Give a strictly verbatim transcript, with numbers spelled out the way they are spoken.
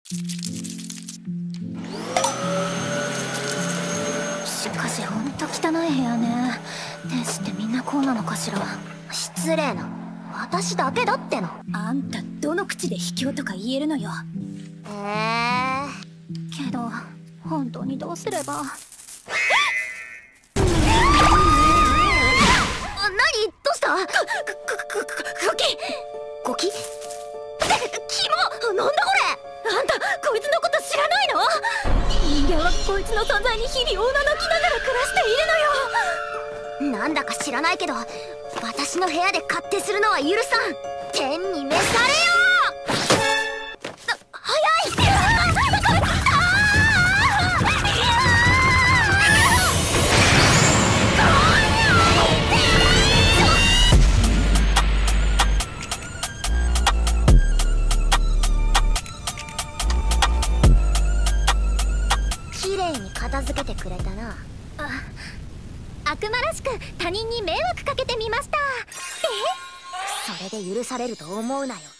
しかしほんと汚い部屋ね。天使ってみんなこうなのかしら。 失礼な。私だけだっての。 あんたどの口で卑怯とか言えるのよ。 ええー、けど本当にどうすれば。 何？どうした？ゴキゴキ？キモ！なんだこれ！ あんたこいつのこと知らないの？人間はこいつの存在に日々おなのきながら暮らしているのよ。 なんだか知らないけど私の部屋で勝手するのは許さん。天に召されよ！早い！綺麗に片付けてくれたな。 あ、悪魔らしく他人に迷惑かけてみました。 え？それで許されると思うなよ。